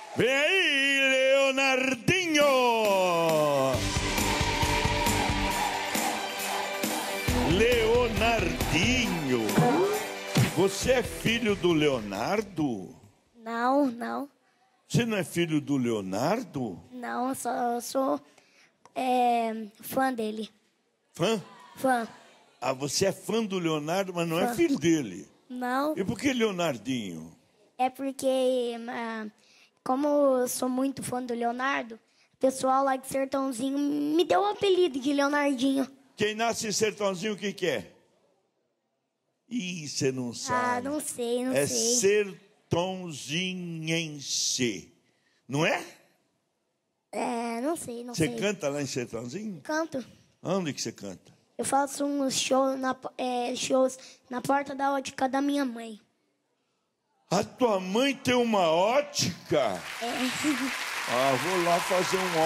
Vem aí, Leonardinho! Leonardinho! Você é filho do Leonardo? Não, não. Você não é filho do Leonardo? Não, eu sou fã dele. Fã? Fã. Ah, você é fã do Leonardo, mas não é filho dele. Não. E por que Leonardinho? É porque, como eu sou muito fã do Leonardo, o pessoal lá de Sertãozinho me deu o apelido de Leonardinho. Quem nasce em Sertãozinho, o que é? Ih, você não sabe. Ah, não sei, não sei. É sertãozinhense, não é? Não sei, não sei. Você canta lá em Sertãozinho? Canto. Onde que você canta? Eu faço uns shows na porta da ótica da minha mãe. A tua mãe tem uma ótica? É. Ah, vou lá fazer um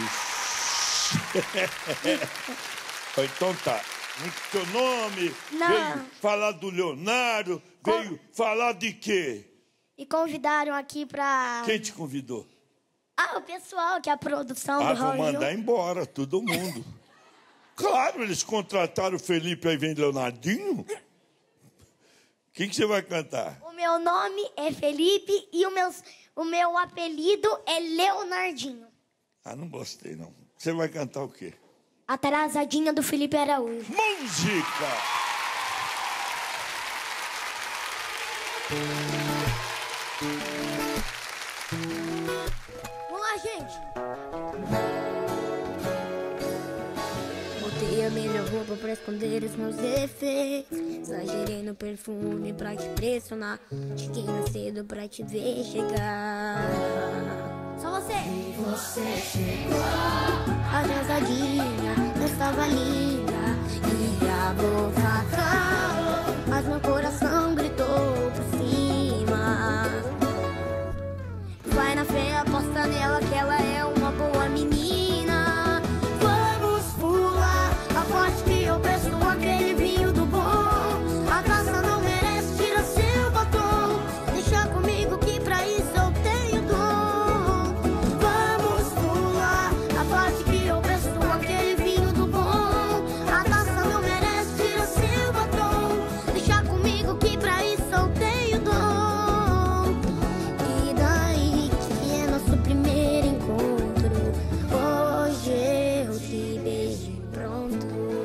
óculos. Então tá. O teu nome? Não. Veio falar do Leonardo? Veio falar de quê? Me convidaram aqui pra... Quem te convidou? Ah, o pessoal, que é a produção do vou Raul mandar embora todo mundo. Claro, eles contrataram o Felipe, aí vem Leonardinho. O que você vai cantar? O meu nome é Felipe e o meu apelido é Leonardinho. Ah, não gostei, não. Você vai cantar o quê? Atrasadinha do Felipe Araújo. Música! Vamos lá, gente. Botei a melhor roupa pra esconder os meus defeitos. Exagerei no perfume pra te pressionar. Cheguei mais cedo pra te ver chegar. Só você. E você chegou atrasadinha, não estava linda. Ia voltar, mas meu coração gritou por cima. Vai na fé, aposta nela que ela é uma boa menina. Vamos pular, aposte que eu peço aquele vinho do bom. A taça não merece, tira seu batom. Deixa comigo que pra isso eu tenho dom. Vamos pular, aposte que eu peço aquele vinho do bom. A taça não merece, tira seu batom. Deixa comigo que pra isso eu tenho dom. E daí que é nosso primeiro encontro. Hoje eu te beijo pronto.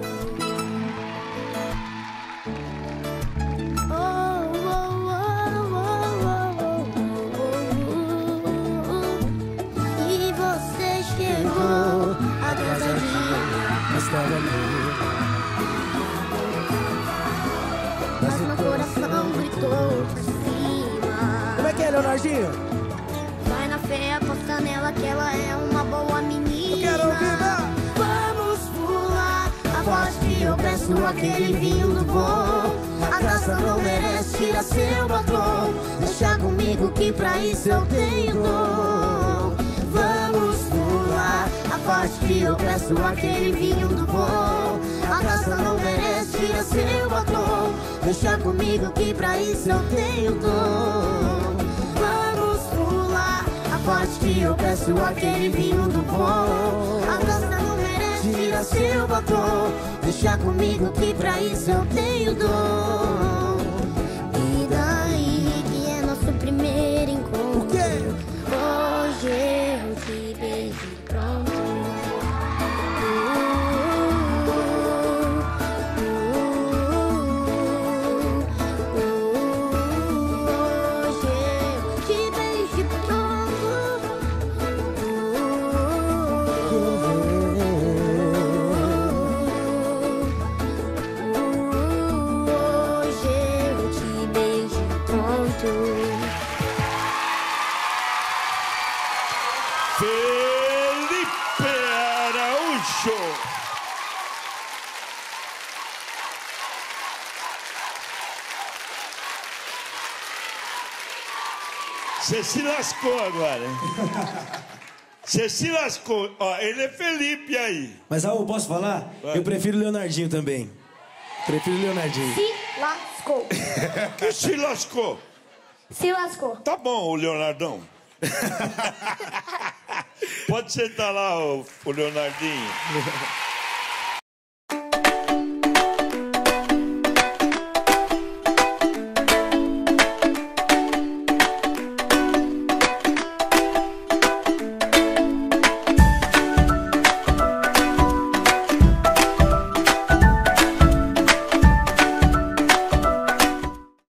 Oh, oh, oh, oh, oh, oh. E você chegou atrasadinha, mas estava mas meu coração gritou por cima. Como é que é, Leonardinho? Vai na fé, aposta nela que ela é uma boa menina. Eu quero ouvir, né? Vamos pular, aposte que eu peço aquele vinho do bom. A taça não merece, tira seu batom. Deixa comigo que pra isso eu tenho dom. Vamos pular, aposte que eu peço aquele vinho do bom. A taça não merece, tira seu batom. Deixa comigo que pra isso eu tenho dom. Vamos pular, aposte que eu peço aquele vinho do bom. A taça não merece, tira seu batom. Deixa comigo que pra isso eu tenho dom. E daí que é nosso primeiro encontro. O quê? Hoje eu te beijo pronto. Hoje eu te beijo pronto. Hoje eu te beijo pronto. Felipe Araújo! Você se lascou agora, hein? Você se lascou. Ó, ele é Felipe aí. Mas, Raul, posso falar? Vai. Eu prefiro o Leonardinho também. Prefiro o Leonardinho. Se lascou. Que se lascou? Se lascou. Tá bom, o Leonardão. Pode sentar lá, o Leonardinho.